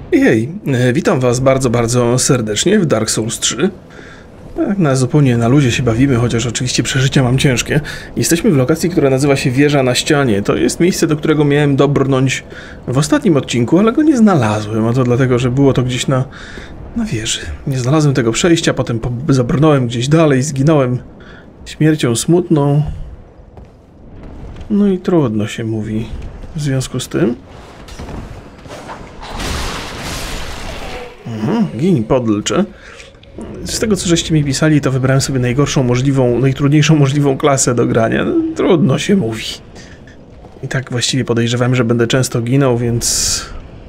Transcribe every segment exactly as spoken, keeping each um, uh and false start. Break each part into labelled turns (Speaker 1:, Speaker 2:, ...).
Speaker 1: Hej, witam was bardzo, bardzo serdecznie w Dark Souls trzy. Tak na zupełnie na luzie się bawimy, chociaż oczywiście przeżycia mam ciężkie. Jesteśmy w lokacji, która nazywa się Wieża na ścianie. To jest miejsce, do którego miałem dobrnąć w ostatnim odcinku, ale go nie znalazłem, a to dlatego, że było to gdzieś na, na wieży. Nie znalazłem tego przejścia, potem zabrnąłem gdzieś dalej, zginąłem śmiercią smutną. No i trudno się mówi w związku z tym. Mhm, gin podlcze. Z tego, co żeście mi pisali, to wybrałem sobie najgorszą możliwą, najtrudniejszą możliwą klasę do grania. No, trudno się mówi. I tak właściwie podejrzewałem, że będę często ginął, więc...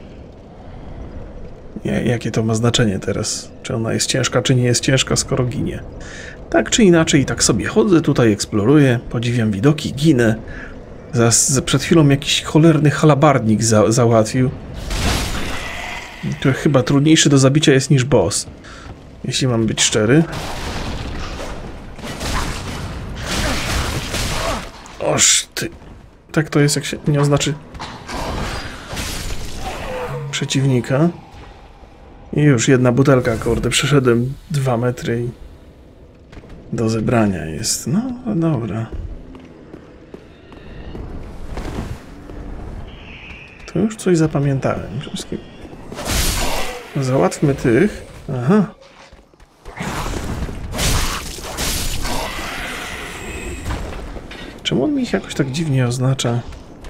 Speaker 1: Nie, jakie to ma znaczenie teraz? Czy ona jest ciężka, czy nie jest ciężka, skoro ginie? Tak czy inaczej, tak sobie chodzę, tutaj eksploruję, podziwiam widoki, ginę. Zaraz, przed chwilą jakiś cholerny halabardnik za, załatwił. To chyba trudniejszy do zabicia jest niż boss. Jeśli mam być szczery. Oż ty. Tak to jest, jak się nie oznaczy przeciwnika. I już jedna butelka, kurde. Przeszedłem dwa metry i do zebrania jest. No, no dobra. To już coś zapamiętałem. Wszystkim. Załatwmy tych. Aha. Czemu on mi ich jakoś tak dziwnie oznacza?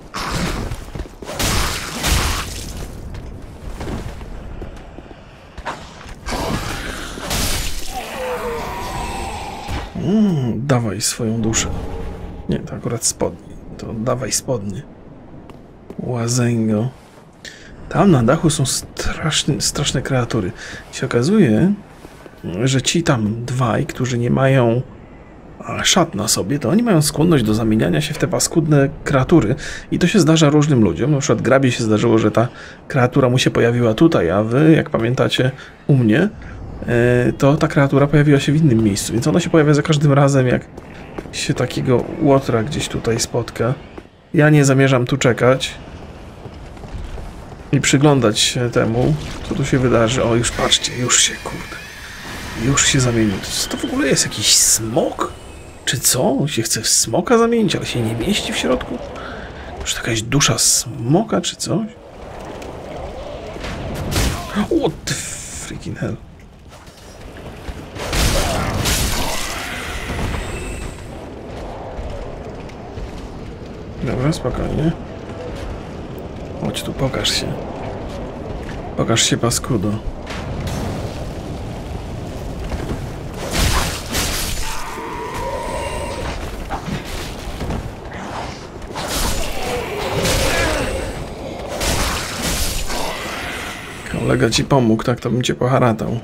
Speaker 1: Mm, dawaj swoją duszę. Nie, to akurat spodnie. To dawaj spodnie. Łazęgo. Tam na dachu są straszne, straszne kreatury. Się okazuje, że ci tam dwaj, którzy nie mają szat na sobie, to oni mają skłonność do zamieniania się w te paskudne kreatury. I to się zdarza różnym ludziom. Na przykład Grabie się zdarzyło, że ta kreatura mu się pojawiła tutaj, a wy, jak pamiętacie, u mnie, to ta kreatura pojawiła się w innym miejscu. Więc ona się pojawia za każdym razem, jak się takiego łotra gdzieś tutaj spotka. Ja nie zamierzam tu czekać i przyglądać się temu, co tu się wydarzy. O, już patrzcie, już się, kurde, już się zamienił. Co to w ogóle jest? Jakiś smok? Czy co? On się chce w smoka zamienić, ale się nie mieści w środku? Czy to jakaś dusza smoka, czy coś? What the freaking hell? Dobra, spokojnie. Chodź tu, pokaż się. Pokaż się, paskudo. Kolega ci pomógł, tak to bym cię poharatał.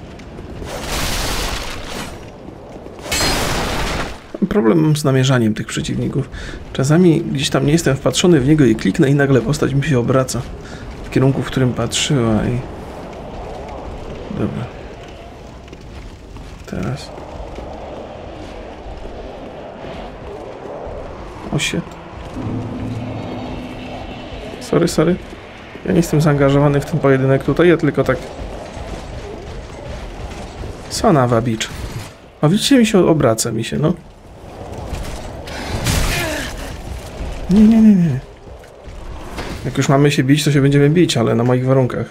Speaker 1: Problem mam z namierzaniem tych przeciwników. Czasami gdzieś tam nie jestem wpatrzony w niego i kliknę i nagle postać mi się obraca w kierunku, w którym patrzyła i... Dobra. Teraz. O shit. Sorry, sorry. Ja nie jestem zaangażowany w ten pojedynek tutaj, ja tylko tak... Sonawa bicz. A widzicie, mi się obraca mi się, no. Nie, nie, nie, nie. Jak już mamy się bić, to się będziemy bić, ale na moich warunkach.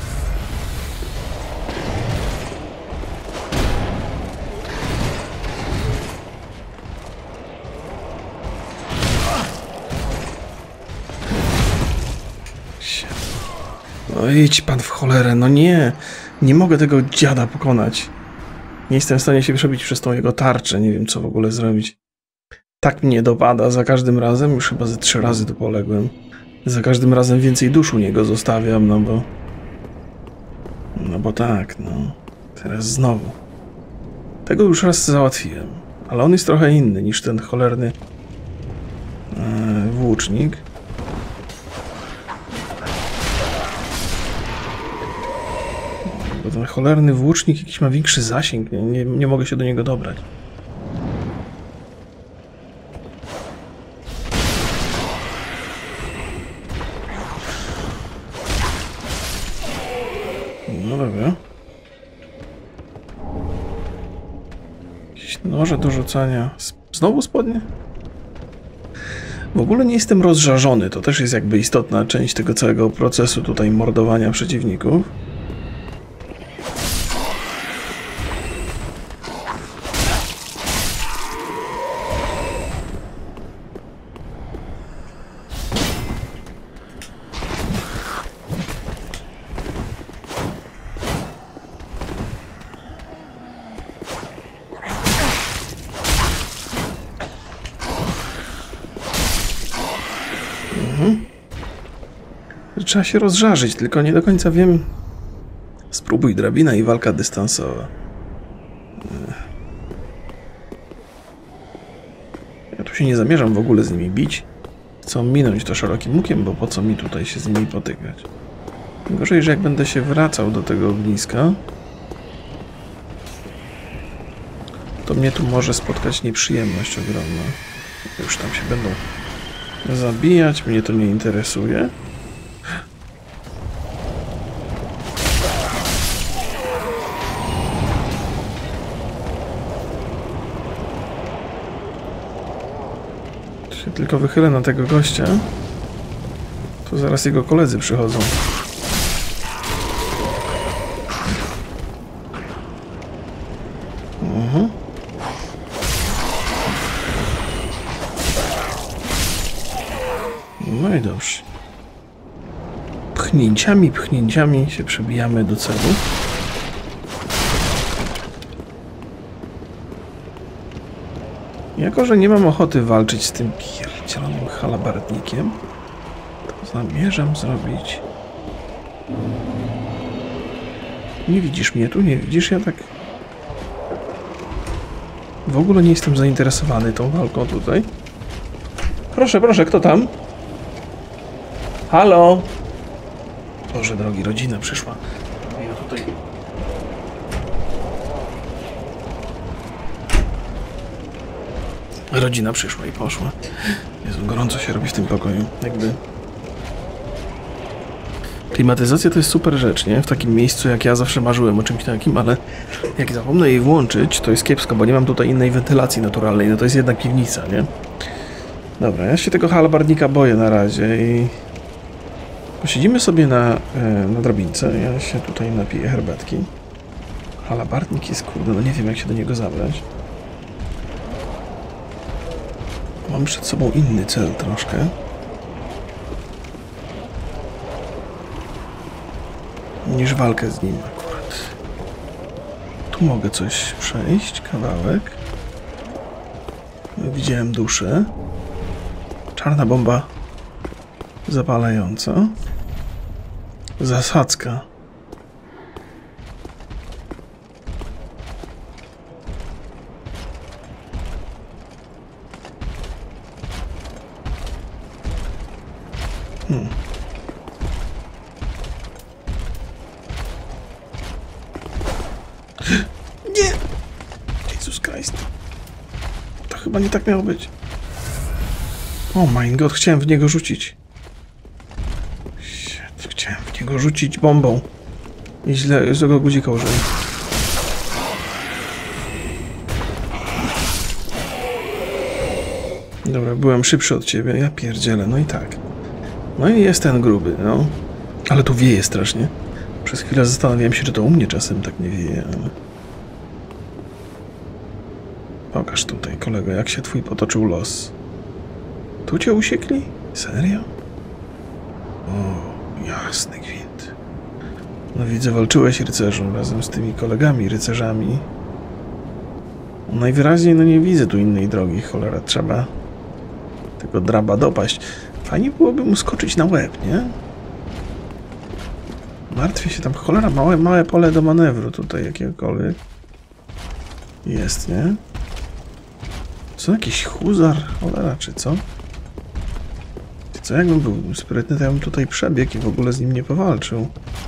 Speaker 1: No idź pan w cholerę, no nie. Nie mogę tego dziada pokonać. Nie jestem w stanie się przebić przez tą jego tarczę, nie wiem co w ogóle zrobić. Tak mnie dopada za każdym razem, już chyba ze trzy razy tu poległem. Za każdym razem więcej dusz u niego zostawiam, no bo... No bo tak, no. Teraz znowu. Tego już raz załatwiłem, ale on jest trochę inny niż ten cholerny e, włócznik. Bo ten cholerny włócznik jakiś ma większy zasięg, nie, nie, nie mogę się do niego dobrać. No dobra. Jakieś noże do rzucania. Znowu spodnie? W ogóle nie jestem rozżarzony. To też jest jakby istotna część tego całego procesu tutaj mordowania przeciwników. Trzeba się rozżarzyć, tylko nie do końca wiem. Spróbuj drabina i walka dystansowa. Ja tu się nie zamierzam w ogóle z nimi bić. Chcę minąć to szerokim łukiem, bo po co mi tutaj się z nimi potykać? Gorzej, że jak będę się wracał do tego ogniska, to mnie tu może spotkać nieprzyjemność ogromna. Już tam się będą zabijać, mnie to nie interesuje. Się tylko wychylę na tego gościa, to zaraz jego koledzy przychodzą. Uh-huh. No i dobrze. Pchnięciami, pchnięciami się przebijamy do celu. Jako że nie mam ochoty walczyć z tym pierdzielonym halabardnikiem, to zamierzam zrobić... Nie widzisz mnie tu? Nie widzisz? Ja tak... W ogóle nie jestem zainteresowany tą walką tutaj. Proszę, proszę, kto tam? Halo? Boże drogi, rodzina przyszła. Ja tutaj... Rodzina przyszła i poszła. Jezu, gorąco się robi w tym pokoju. Jakby... Klimatyzacja to jest super rzecz, nie? W takim miejscu, jak ja zawsze marzyłem o czymś takim, ale jak zapomnę jej włączyć, to jest kiepsko, bo nie mam tutaj innej wentylacji naturalnej. No to jest jednak piwnica, nie? Dobra, ja się tego halabardnika boję na razie i... Posiedzimy sobie na, na drabince. Ja się tutaj napiję herbatki. Halabardnik jest, kurde, no nie wiem, jak się do niego zabrać. Mam przed sobą inny cel troszkę. Niż walkę z nim akurat. Tu mogę coś przejść, kawałek. Widziałem duszę. Czarna bomba zapalająca. Zasadzka. Hmm. Nie! Jezus Christ. To chyba nie tak miało być. O my god, chciałem w niego rzucić. Shit, chciałem w niego rzucić bombą. I źle, złego guzika użyłem. Dobra, byłem szybszy od ciebie. Ja pierdzielę, no i tak. No i jest ten gruby, no. Ale tu wieje strasznie. Przez chwilę zastanawiałem się, czy to u mnie czasem tak nie wieje, ale... Pokaż tutaj, kolego, jak się twój potoczył los. Tu cię usiekli? Serio? O, jasny gwint. No widzę, walczyłeś rycerzu razem z tymi kolegami rycerzami. Najwyraźniej, no nie widzę tu innej drogi, cholera, trzeba tego draba dopaść. Fajnie byłoby mu skoczyć na łeb, nie? Martwię się tam, cholera, małe, małe pole do manewru tutaj jakiegokolwiek. Jest, nie? Co, jakiś huzar? Cholera, czy co? Co, jakbym był sprytny, to ja bym tutaj przebiegł i w ogóle z nim nie powalczył.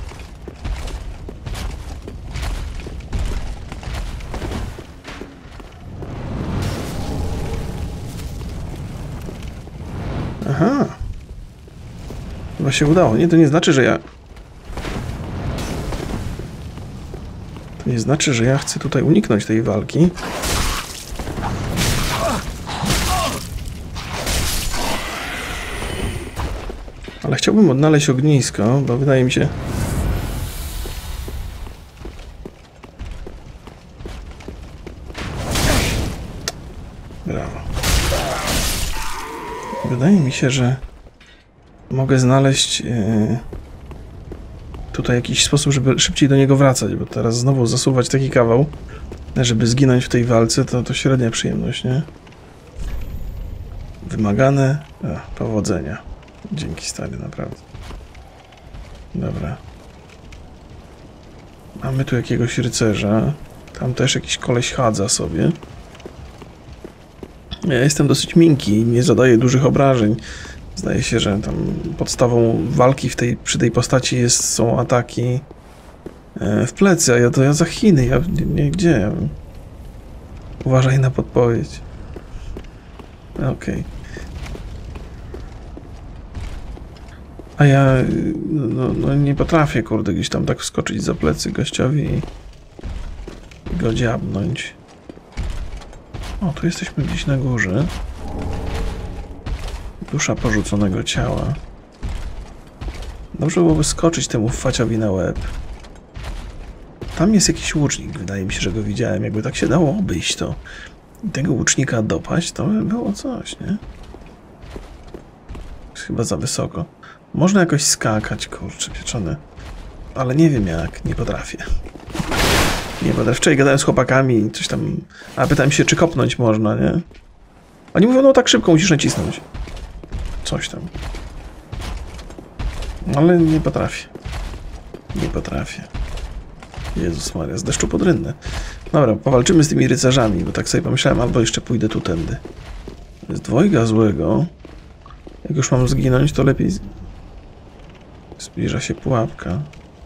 Speaker 1: Aha. Chyba się udało, nie? To nie znaczy, że ja... To nie znaczy, że ja chcę tutaj uniknąć tej walki. Ale chciałbym odnaleźć ognisko, bo wydaje mi się... Brawo. Wydaje mi się, że mogę znaleźć yy, tutaj jakiś sposób, żeby szybciej do niego wracać, bo teraz znowu zasuwać taki kawał, żeby zginąć w tej walce, to, to średnia przyjemność, nie? Wymagane a, powodzenia. Dzięki, stary, naprawdę. Dobra. Mamy tu jakiegoś rycerza. Tam też jakiś koleś chadza sobie. Ja jestem dosyć miękki i nie zadaję dużych obrażeń. Zdaje się, że tam podstawą walki w tej, przy tej postaci jest, są ataki w plecy, a ja to ja za Chiny. Ja nie, nie gdzie? Ja... Uważaj na podpowiedź. Okej. Okay. A ja no, no nie potrafię, kurde, gdzieś tam tak wskoczyć za plecy gościowi i go dziabnąć. O, tu jesteśmy gdzieś na górze. Dusza porzuconego ciała. Dobrze byłoby skoczyć temu faciowi na łeb. Tam jest jakiś łucznik, wydaje mi się, że go widziałem. Jakby tak się dało obejść to i tego łucznika dopaść, to by było coś, nie? Jest chyba za wysoko. Można jakoś skakać, kurczę, pieczone. Ale nie wiem jak, nie potrafię. Nie potrafię. Wczoraj gadałem z chłopakami i coś tam... A pytałem się, czy kopnąć można, nie? Oni mówią, no tak szybko musisz nacisnąć. Coś tam. Ale nie potrafię. Nie potrafię. Jezus Maria, z deszczu pod rynnę. Dobra, powalczymy z tymi rycerzami, bo tak sobie pomyślałem, albo jeszcze pójdę tu tędy. Jest dwojga złego. Jak już mam zginąć, to lepiej... Zbliża się pułapka.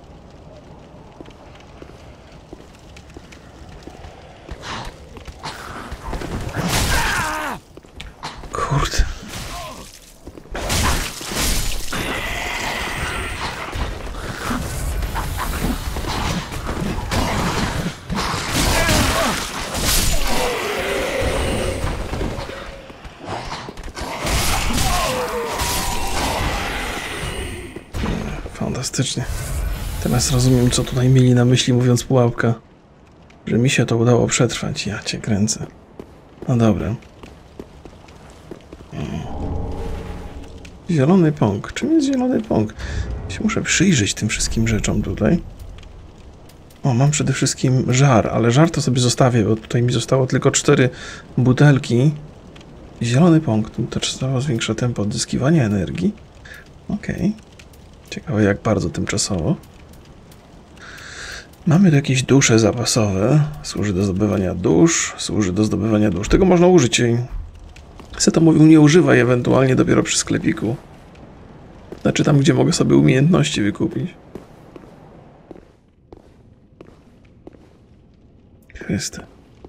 Speaker 1: Kurde. Fantastycznie. Teraz rozumiem, co tutaj mieli na myśli, mówiąc pułapka. Że mi się to udało przetrwać. Ja cię kręcę. No dobra. Zielony pąk. Czym jest zielony pąk? Ja się muszę przyjrzeć tym wszystkim rzeczom tutaj. O, mam przede wszystkim żar, ale żar to sobie zostawię, bo tutaj mi zostało tylko cztery butelki. Zielony pąk. Tymczasowo zwiększa tempo odzyskiwania energii. Okej. Okay. Ciekawe, jak bardzo tymczasowo. Mamy tu jakieś dusze zapasowe. Służy do zdobywania dusz. Służy do zdobywania dusz. Tego można użyć. Seto mówił, nie używaj, ewentualnie dopiero przy sklepiku. Znaczy tam, gdzie mogę sobie umiejętności wykupić. Chryste.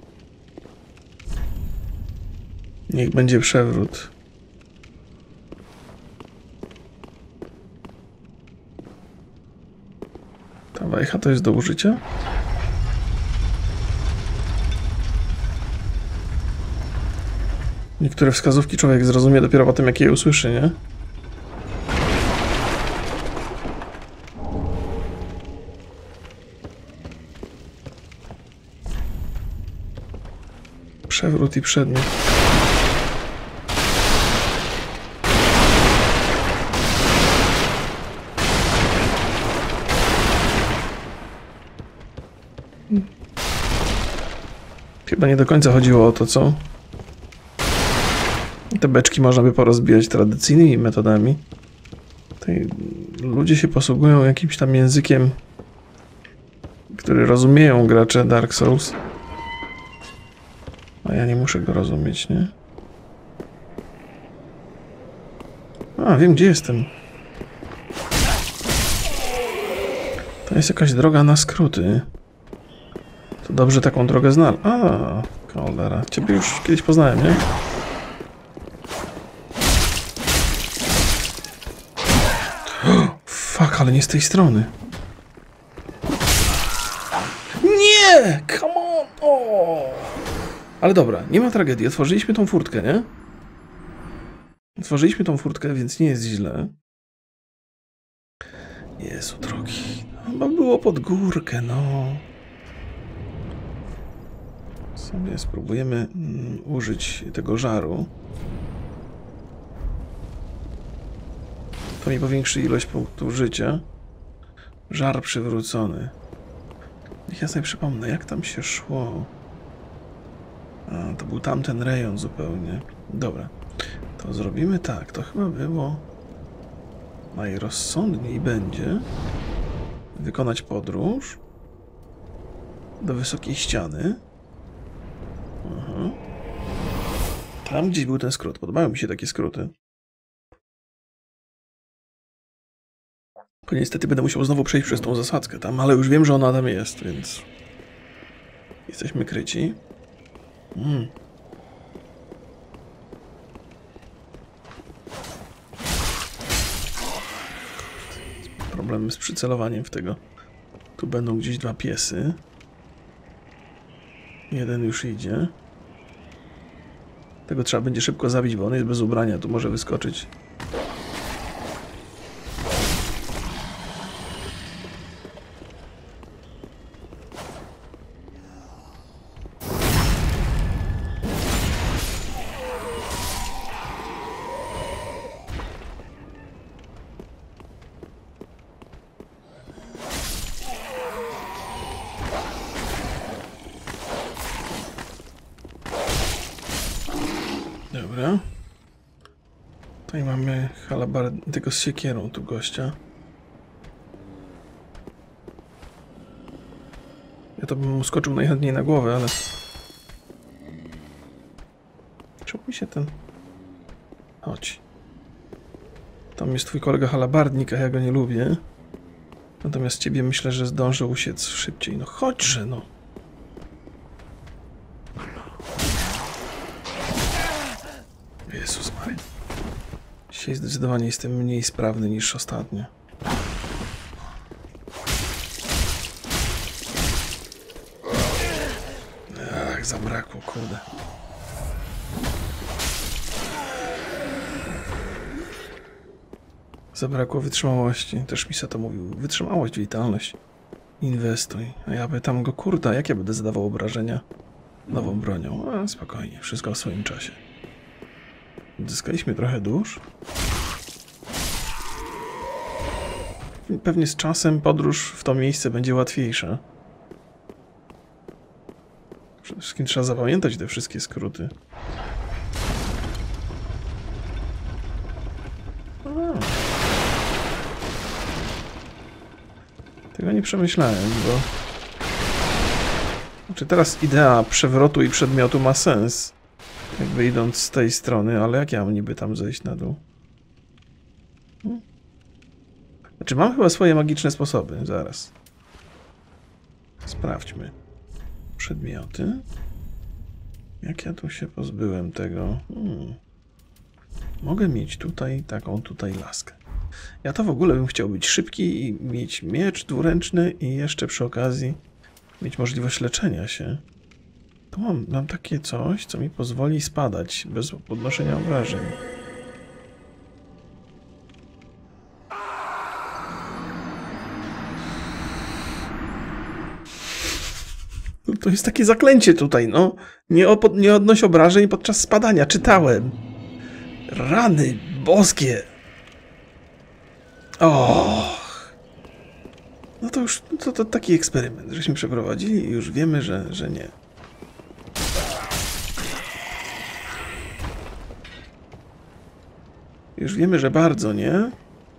Speaker 1: Niech będzie przewrót. Ta wajcha to jest do użycia? Niektóre wskazówki człowiek zrozumie dopiero po tym, jak je usłyszy, nie? Przewrót i przedmiot. Chyba nie do końca chodziło o to, co? Te beczki można by porozbijać tradycyjnymi metodami. Tutaj ludzie się posługują jakimś tam językiem, który rozumieją gracze Dark Souls. A ja nie muszę go rozumieć, nie? A, wiem, gdzie jestem. To jest jakaś droga na skróty. To dobrze taką drogę znalazł. A, cholera. Ciebie już kiedyś poznałem, nie? Fuck, ale nie z tej strony. Nie! Nie! Come on! O! Ale dobra, nie ma tragedii. Otworzyliśmy tą furtkę, nie? Otworzyliśmy tą furtkę, więc nie jest źle. Jezu drogi. Chyba było pod górkę, no. Sobie spróbujemy mm, użyć tego żaru. To mi powiększy ilość punktów życia. Żar przywrócony. Niech ja sobie przypomnę, jak tam się szło. A, to był tamten rejon zupełnie. Dobra. To zrobimy tak. To chyba było najrozsądniej będzie wykonać podróż do wysokiej ściany. Aha. Tam gdzieś był ten skrót. Podobają mi się takie skróty. Bo niestety będę musiał znowu przejść przez tą zasadzkę tam, ale już wiem, że ona tam jest, więc jesteśmy kryci. Mm. Problem z przycelowaniem w tego. Tu będą gdzieś dwa piesy. Jeden już idzie. Tego trzeba będzie szybko zabić, bo on jest bez ubrania, tu może wyskoczyć. Dobra. Tutaj mamy halabardę, tego z siekierą tu gościa. Ja to bym mu skoczył najchętniej na głowę, ale... Czemu mi się ten... Chodź. Tam jest twój kolega halabardnik, a ja go nie lubię. Natomiast ciebie myślę, że zdążę uciec szybciej. No chodźże, no. Jezus Maria. Dzisiaj zdecydowanie jestem mniej sprawny niż ostatnio. Ach, zabrakło, kurde. Zabrakło wytrzymałości. Też Misa to mówił. Wytrzymałość, witalność. Inwestuj. A ja pytam go, kurda, jak ja będę zadawał obrażenia nową bronią? A, spokojnie, wszystko w swoim czasie. Odzyskaliśmy trochę dusz. Pewnie z czasem podróż w to miejsce będzie łatwiejsza. Przede wszystkim trzeba zapamiętać te wszystkie skróty. A. Tego nie przemyślałem, bo... Znaczy teraz idea przewrotu i przedmiotu ma sens. Jakby idąc z tej strony, ale jak ja mam niby tam zejść na dół? Hmm? Znaczy mam chyba swoje magiczne sposoby, zaraz. Sprawdźmy. Przedmioty. Jak ja tu się pozbyłem tego? Hmm. Mogę mieć tutaj taką tutaj laskę. Ja to w ogóle bym chciał być szybki i mieć miecz dwuręczny i jeszcze przy okazji mieć możliwość leczenia się. Tu mam, mam takie coś, co mi pozwoli spadać bez podnoszenia obrażeń. No to jest takie zaklęcie tutaj, no. Nie, op- nie odnoś obrażeń podczas spadania. Czytałem. Rany boskie. Och. No to już to, to taki eksperyment, żeśmy przeprowadzili i już wiemy, że, że nie. Już wiemy, że bardzo nie.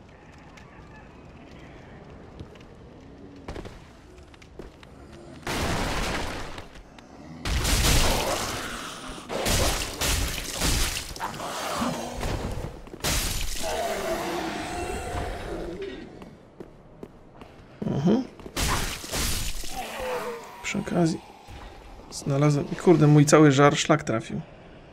Speaker 1: Mhm. Przy okazji znalazłem... Kurde, mój cały żar szlak trafił.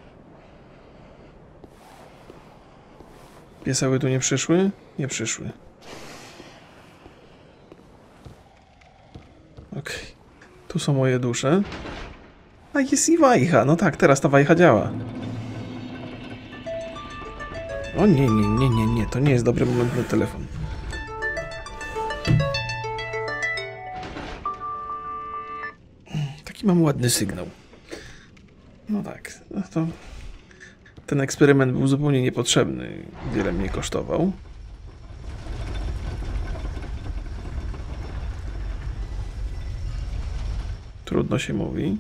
Speaker 1: Pieseły tu nie przyszły? Nie przyszły. Okej. Okay. Tu są moje dusze. A jest i wajcha. No tak, teraz ta wajcha działa. O nie, nie, nie, nie, nie. To nie jest dobry moment na telefon. Taki mam ładny sygnał. No tak. No to... Ten eksperyment był zupełnie niepotrzebny. Wiele mnie kosztował. Trudno się mówi.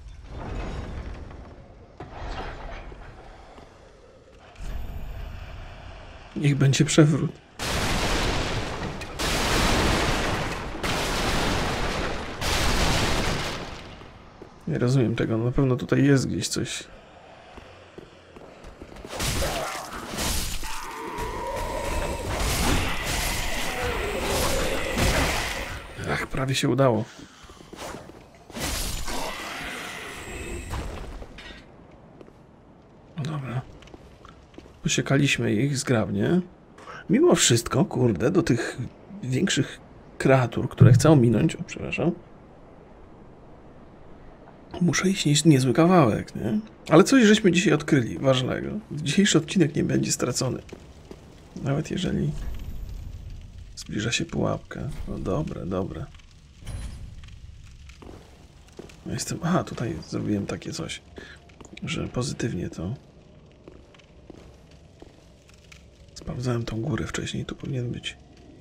Speaker 1: Niech będzie przewrót. Nie rozumiem tego. Na pewno tutaj jest gdzieś coś. Ach, prawie się udało. No dobra. Posiekaliśmy ich zgrabnie. Mimo wszystko, kurde, do tych większych kreatur, które chcę ominąć, o przepraszam, muszę iść niezły kawałek, nie? Ale coś żeśmy dzisiaj odkryli ważnego. Dzisiejszy odcinek nie będzie stracony. Nawet jeżeli zbliża się pułapka. No dobre, dobre. No jestem... Aha, tutaj zrobiłem takie coś, że pozytywnie to... Sprawdzałem tą górę wcześniej, tu powinien być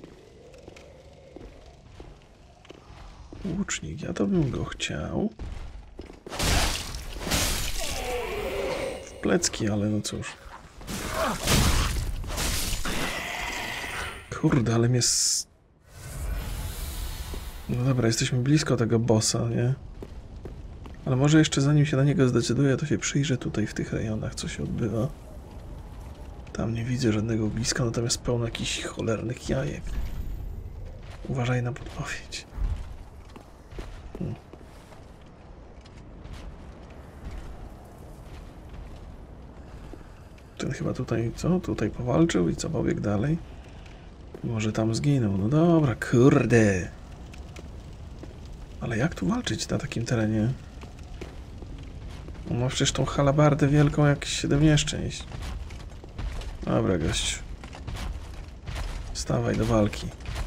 Speaker 1: łucznik. Ja to bym go chciał. W plecki, ale no cóż. Kurde, ale mnie... S... No dobra, jesteśmy blisko tego bossa, nie? Ale może jeszcze zanim się na niego zdecyduję, to się przyjrzę tutaj w tych rejonach, co się odbywa. Tam nie widzę żadnego bliska, natomiast pełno jakichś cholernych jajek. Uważaj na podpowiedź. Hmm. Ten chyba tutaj, co? Tutaj powalczył i co? Pobiegł dalej? Może tam zginął. No dobra, kurde. Ale jak tu walczyć na takim terenie? On ma przecież tą halabardę wielką jak siedem nieszczęść. Dobra, gościu. Wstawaj do walki.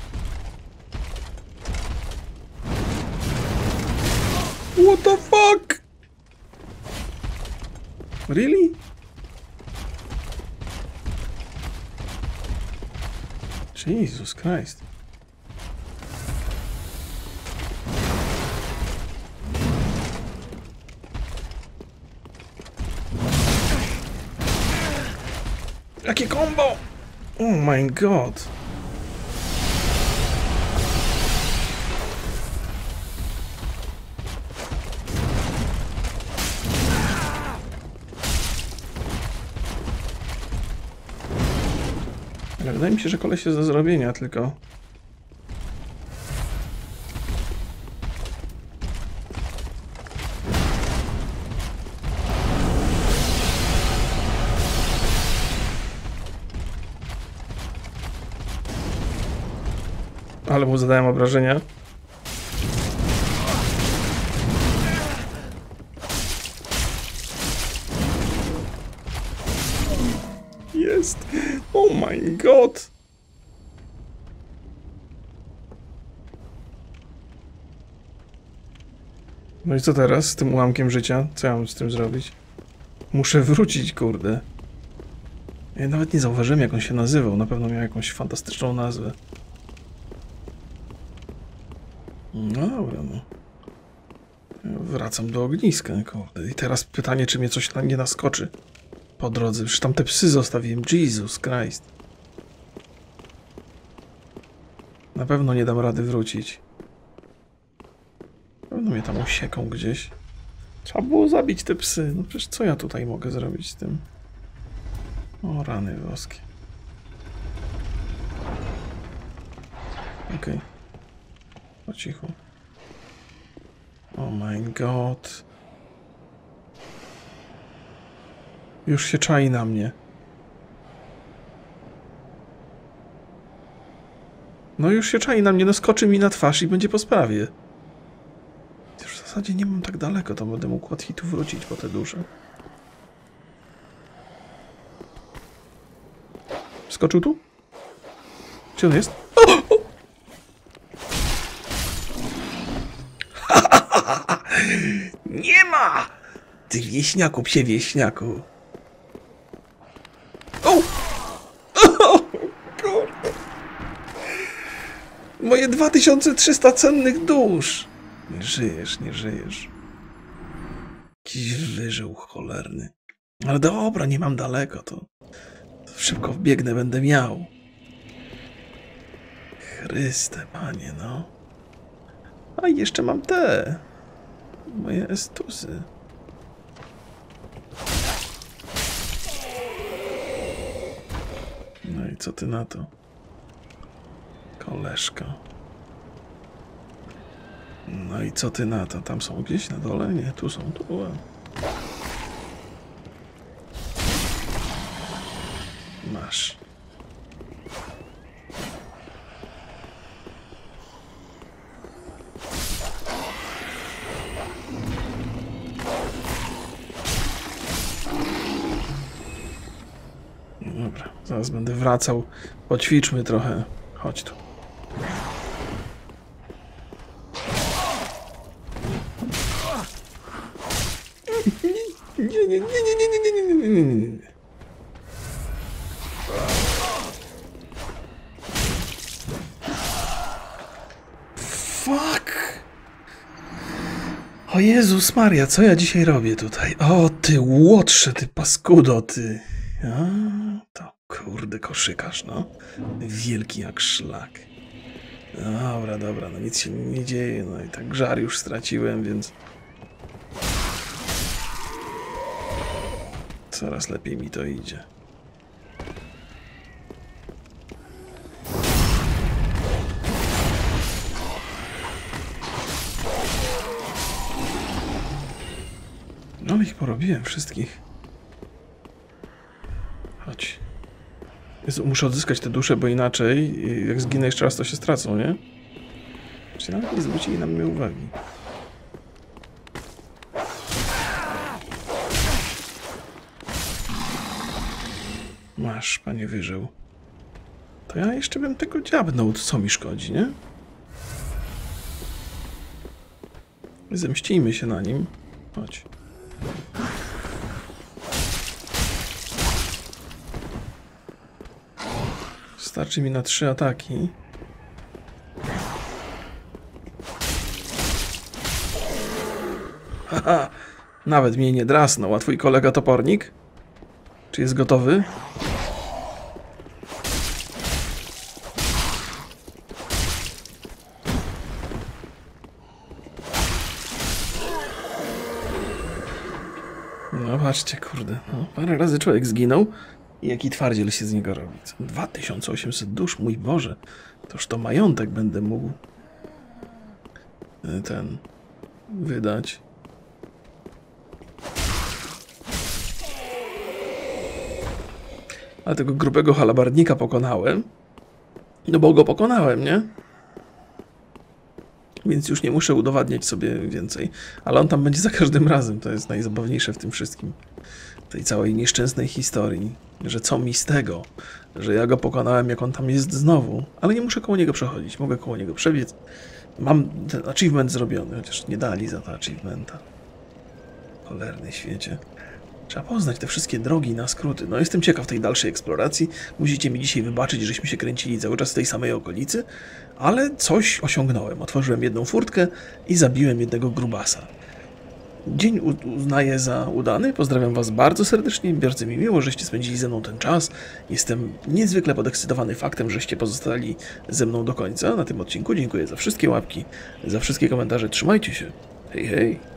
Speaker 1: What the fuck? Really? Jesus Christ. Jakie combo! Oh my god! Ale wydaje mi się, że koleś jest do zrobienia, tylko... Ale mu zadałem obrażenia. Jest! Oh my god! No i co teraz z tym ułamkiem życia? Co ja mam z tym zrobić? Muszę wrócić, kurde. Ja nawet nie zauważyłem, jak on się nazywał. Na pewno miał jakąś fantastyczną nazwę. No dobra, no. Wracam do ogniska, kurde. I teraz pytanie, czy mnie coś nie naskoczy po drodze. Przecież tam te psy zostawiłem. Jesus Christ. Na pewno nie dam rady wrócić. Na pewno mnie tam usieką gdzieś. Trzeba było zabić te psy. No przecież co ja tutaj mogę zrobić z tym? O, rany boskie. Okej. Okay. Po cichu. Oh my god. Już się czai na mnie. No już się czai na mnie, no skoczy mi na twarz i będzie po sprawie. Już zasadzie nie mam tak daleko, to będę mógł łatwiej tu wrócić po te dusze. Skoczył tu? Gdzie on jest? O! O! Nie ma! Ty wieśniaku, psie wieśniaku. O! O! Kurde. Moje dwa tysiące trzysta cennych dusz. Nie żyjesz, nie żyjesz. Jakiś wyżył cholerny. Ale dobra, nie mam daleko, to, to szybko wbiegnę, będę miał. Chryste, panie, no. A jeszcze mam te. Moje estusy. No i co ty na to? Koleżka. No i co ty na to? Tam są gdzieś na dole? Nie, tu są, tu była. Masz. Dobra, zaraz będę wracał. Poćwiczmy trochę. Chodź tu. Nie, nie, nie, nie, nie, nie, nie, nie, nie, nie, nie. Fuck! O Jezus Maria, co ja dzisiaj robię tutaj? O, ty łotrze, ty paskudo, ty. A, to kurde koszykarz, no. Wielki jak szlak. Dobra, dobra, no nic się nie dzieje, no i tak żar już straciłem, więc... Coraz lepiej mi to idzie. No ich porobiłem wszystkich. Chodź. Jezu, muszę odzyskać te dusze, bo inaczej jak zginę jeszcze raz, to się stracą, nie? Czy nawet nie zwrócili na mnie uwagi. Masz, panie wyżył. To ja jeszcze bym tego dziabnął, co mi szkodzi, nie? Zemścijmy się na nim. Chodź. Starczy mi na trzy ataki. Haha, nawet mnie nie drasnął. A twój kolega topornik? Czy jest gotowy? No patrzcie, kurde. No, parę razy człowiek zginął i jaki twardziel się z niego robi. dwa tysiące osiemset dusz, mój Boże. Toż to majątek będę mógł ten wydać. Ale tego grubego halabardnika pokonałem. No bo go pokonałem, nie? Więc już nie muszę udowadniać sobie więcej. Ale on tam będzie za każdym razem. To jest najzabawniejsze w tym wszystkim. Tej całej nieszczęsnej historii. Że co mi z tego? Że ja go pokonałem, jak on tam jest znowu. Ale nie muszę koło niego przechodzić. Mogę koło niego przebiec. Mam ten achievement zrobiony. Chociaż nie dali za to achievementa. Cholerny świecie. Trzeba poznać te wszystkie drogi na skróty. No jestem ciekaw tej dalszej eksploracji. Musicie mi dzisiaj wybaczyć, żeśmy się kręcili cały czas w tej samej okolicy, ale coś osiągnąłem. Otworzyłem jedną furtkę i zabiłem jednego grubasa. Dzień uznaję za udany. Pozdrawiam was bardzo serdecznie. Bardzo mi miło, żeście spędzili ze mną ten czas. Jestem niezwykle podekscytowany faktem, żeście pozostali ze mną do końca na tym odcinku. Dziękuję za wszystkie łapki, za wszystkie komentarze. Trzymajcie się. Hej, hej.